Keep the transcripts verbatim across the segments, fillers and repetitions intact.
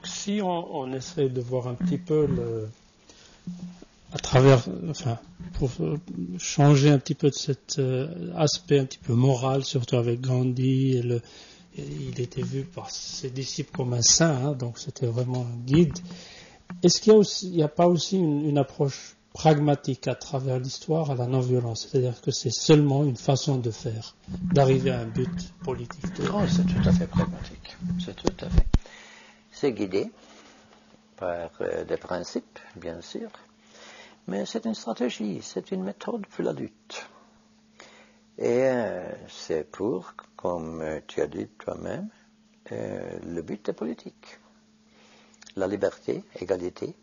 si on, on essaie de voir un petit peu le, à travers, enfin, pour changer un petit peu de cet euh, aspect un petit peu moral, surtout avec Gandhi, et le, et il était vu par ses disciples comme un saint, hein, donc c'était vraiment un guide. Est-ce qu'il y a aussi, il n'y a pas aussi une, une approche pragmatique à travers l'histoire à la non-violence, c'est-à-dire que c'est seulement une façon de faire, d'arriver à un but politique? Oh, c'est tout à fait pragmatique, c'est tout à fait. C'est guidé par euh, des principes, bien sûr, mais c'est une stratégie, c'est une méthode pour la lutte. Et euh, c'est pour, comme euh, tu as dit toi-même, euh, le but est politique. La liberté, égalité.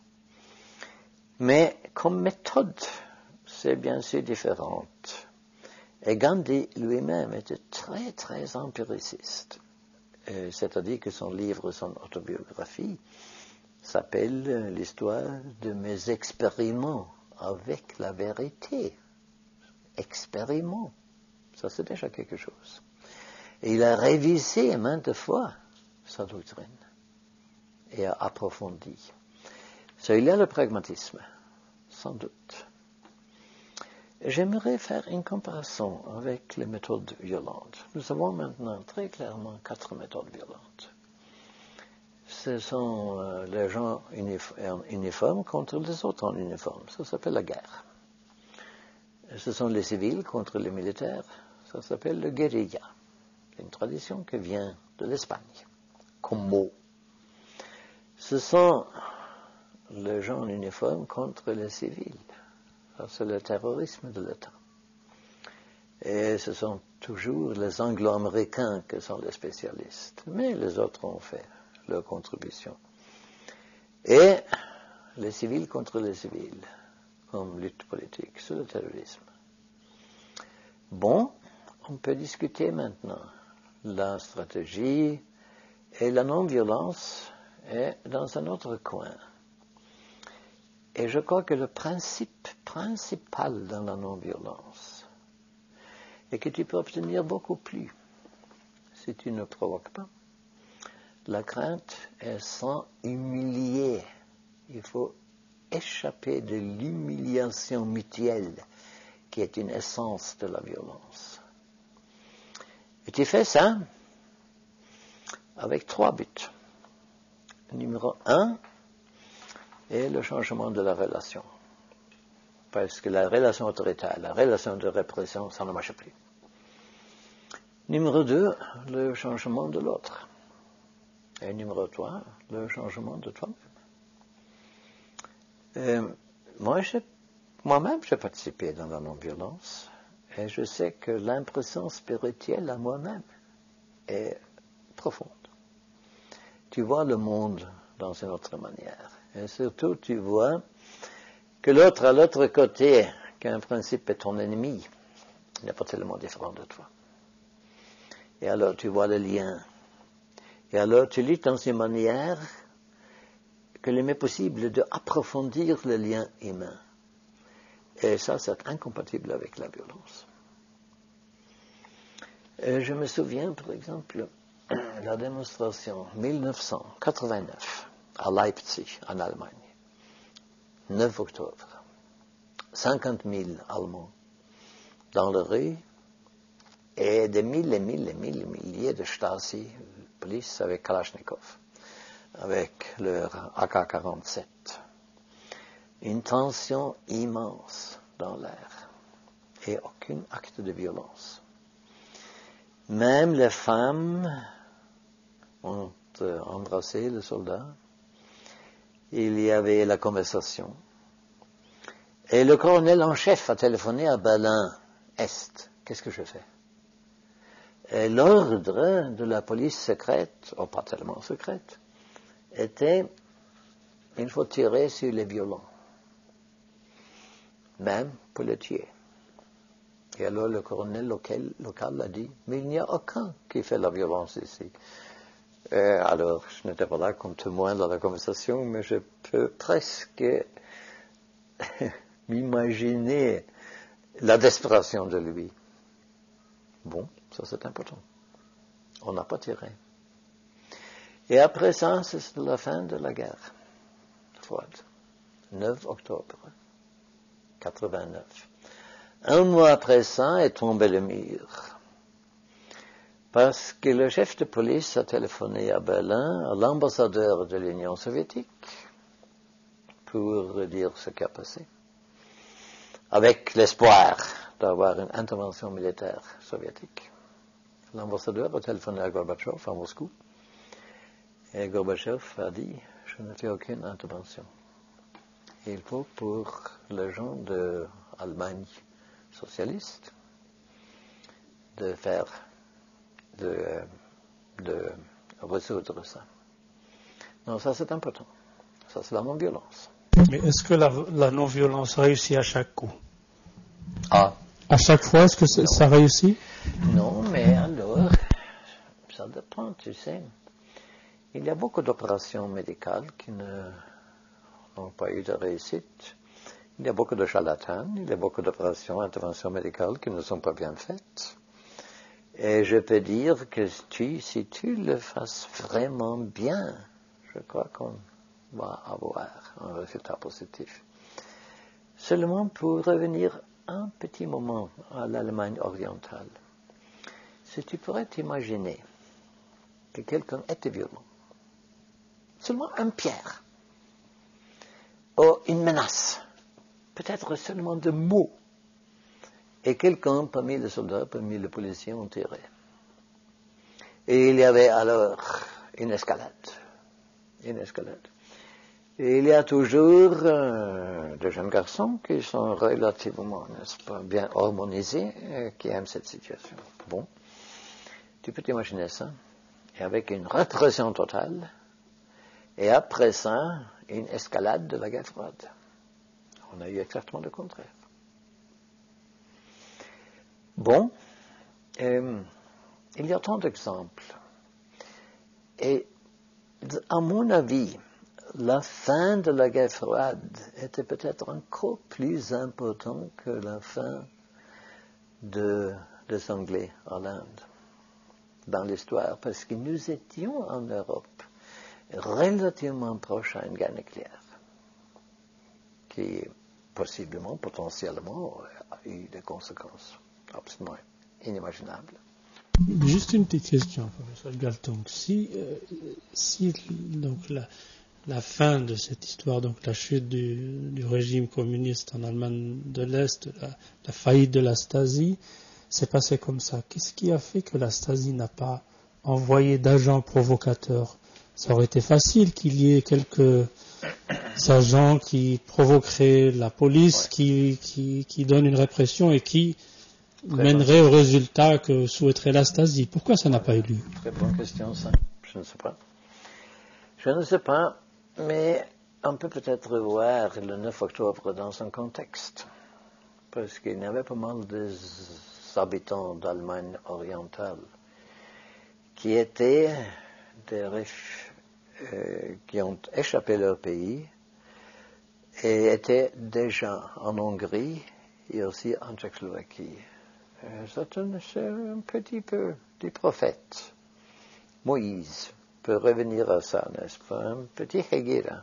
Mais comme méthode, c'est bien sûr différente. Et Gandhi lui-même était très, très empiriciste. Euh, c'est-à-dire que son livre, son autobiographie, s'appelle « L'histoire de mes expériments avec la vérité ». Expériments, ça c'est déjà quelque chose. Et il a révisé maintes fois sa doctrine et a approfondi. Ça, il y a le pragmatisme, sans doute. J'aimerais faire une comparaison avec les méthodes violentes. Nous avons maintenant très clairement quatre méthodes violentes. Ce sont euh, les gens en uniforme contre les autres en uniforme. Ça s'appelle la guerre. Ce sont les civils contre les militaires. Ça s'appelle le guérilla. C'est une tradition qui vient de l'Espagne, comme mot. Ce sont les gens en uniforme contre les civils. Ça, c'est le terrorisme de l'État. Et ce sont toujours les anglo-américains qui sont les spécialistes. Mais les autres ont fait leur contribution. Et les civils contre les civils, comme lutte politique, c'est le terrorisme. Bon, on peut discuter maintenant. La stratégie et la non-violence est dans un autre coin. Et je crois que le principe principal dans la non-violence est que tu peux obtenir beaucoup plus si tu ne provoques pas. La crainte est sans humilier. Il faut échapper de l'humiliation mutuelle qui est une essence de la violence. Et tu fais ça avec trois buts. Numéro un est le changement de la relation. Parce que la relation autoritaire, la relation de répression, ça ne marche plus. Numéro deux, le changement de l'autre. Et numéro trois, le changement de toi-même. Euh, moi, je, moi-même, j'ai participé dans la non-violence. Et je sais que l'impression spirituelle à moi-même est profonde. Tu vois le monde dans une autre manière. Et surtout, tu vois que l'autre à l'autre côté, qu'un principe est ton ennemi, n'est pas tellement différent de toi. Et alors, tu vois le lien. Et alors, tu lis dans une manière que il m'est possible d'approfondir le lien humain. Et ça, c'est incompatible avec la violence. Et je me souviens, par exemple, la démonstration mille neuf cent quatre-vingt-neuf à Leipzig, en Allemagne. neuf octobre. cinquante mille Allemands dans la rue et des mille et mille et mille milliers de Stasi, police avec Kalachnikov, avec leur A K quarante-sept. Une tension immense dans l'air et aucun acte de violence. Même les femmes ont euh, embrassé le soldat. Il y avait la conversation. Et le colonel en chef a téléphoné à Berlin-Est. Qu'est-ce que je fais? Et l'ordre de la police secrète, ou pas tellement secrète, était il faut tirer sur les violents, même pour les tuer. Et alors le colonel local, local a dit, mais il n'y a aucun qui fait la violence ici. Et alors, je n'étais pas là comme témoin dans la conversation, mais je peux presque m'imaginer la desperation de lui. Bon, ça c'est important. On n'a pas tiré. Et après ça, c'est la fin de la guerre froide. neuf octobre quatre-vingt-neuf. Un mois après ça est tombé le mur. Parce que le chef de police a téléphoné à Berlin, à l'ambassadeur de l'Union soviétique, pour dire ce qui a passé, avec l'espoir d'avoir une intervention militaire soviétique. L'ambassadeur a téléphoné à Gorbatchev à Moscou, et Gorbatchev a dit, je ne fais aucune intervention. Il faut pour les gens de l'Allemagne socialiste de faire, de, de résoudre ça. Non, ça c'est important. Ça c'est la non-violence. Mais est-ce que la, la non-violence réussit à chaque coup? Ah. À chaque fois, est-ce que ça réussit? Non, mais alors, ça dépend, tu sais. Il y a beaucoup d'opérations médicales qui ne, n'ont pas eu de réussite. Il y a beaucoup de charlatans, il y a beaucoup d'opérations, interventions médicales qui ne sont pas bien faites. Et je peux dire que tu, si tu le fasses vraiment bien, je crois qu'on va avoir un résultat positif. Seulement pour revenir un petit moment à l'Allemagne orientale. Si tu pourrais t'imaginer que quelqu'un était violent, seulement une pierre, ou une menace, peut-être seulement de mots, et quelqu'un parmi les soldats, parmi les policiers ont tiré. Et il y avait alors une escalade, une escalade. Et il y a toujours euh, des jeunes garçons qui sont relativement, n'est-ce pas, bien harmonisés, euh, qui aiment cette situation. Bon, tu peux t'imaginer ça, et avec une répression totale, et après ça, une escalade de la guerre froide. On a eu exactement le contraire. Bon, euh, il y a tant d'exemples. Et à mon avis, la fin de la guerre froide était peut-être encore plus importante que la fin de, des Anglais en Inde, dans l'histoire, parce que nous étions en Europe relativement proches à une guerre nucléaire, qui possiblement, potentiellement, a eu des conséquences absolument inimaginables. Juste une petite question, professeur Galtung. Si, euh, si donc la, la fin de cette histoire, donc la chute du, du régime communiste en Allemagne de l'Est, la, la faillite de la Stasi, s'est passé comme ça, qu'est-ce qui a fait que la Stasi n'a pas envoyé d'agents provocateurs? Ça aurait été facile qu'il y ait quelques agents qui provoqueraient la police, ouais. qui, qui, qui donnent une répression et qui Très mènerait au résultat que souhaiterait la Stasi. Pourquoi ça n'a pas eu lieu? Très bonne question, ça. Je ne sais pas. Je ne sais pas, mais on peut peut-être voir le neuf octobre dans un contexte. Parce qu'il y avait pas mal d'habitants d'Allemagne orientale qui étaient des riches, euh, qui ont échappé leur pays et étaient déjà en Hongrie et aussi en Tchécoslovaquie. C'est un, un petit peu du prophète. Moïse peut revenir à ça, n'est-ce pas? Un petit Hégira.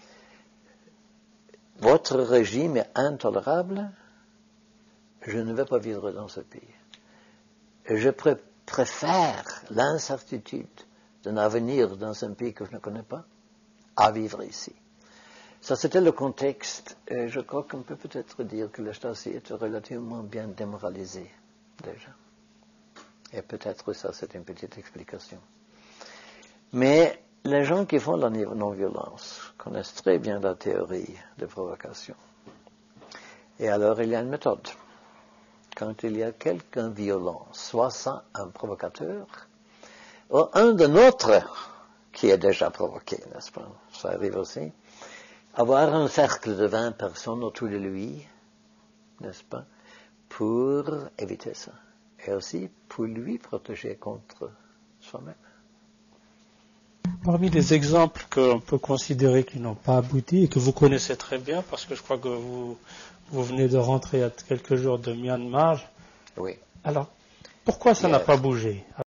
Votre régime est intolérable, je ne vais pas vivre dans ce pays. Je pr- préfère l'incertitude d'un avenir dans un pays que je ne connais pas à vivre ici. Ça, c'était le contexte. Et je crois qu'on peut peut-être dire que la Stasi était relativement bien démoralisée, déjà. Et peut-être ça, c'est une petite explication. Mais les gens qui font la non-violence connaissent très bien la théorie de provocation. Et alors, il y a une méthode. Quand il y a quelqu'un violent, soit ça un provocateur, ou un de nôtres qui est déjà provoqué, n'est-ce pas? Ça arrive aussi. Avoir un cercle de vingt personnes autour de lui, n'est-ce pas, pour éviter ça. Et aussi pour lui protéger contre soi-même. Parmi les exemples qu'on peut considérer qui n'ont pas abouti et que vous connaissez très bien, parce que je crois que vous, vous venez de rentrer il y a quelques jours de Myanmar. Oui. Alors, pourquoi ça n'a pas bougé ?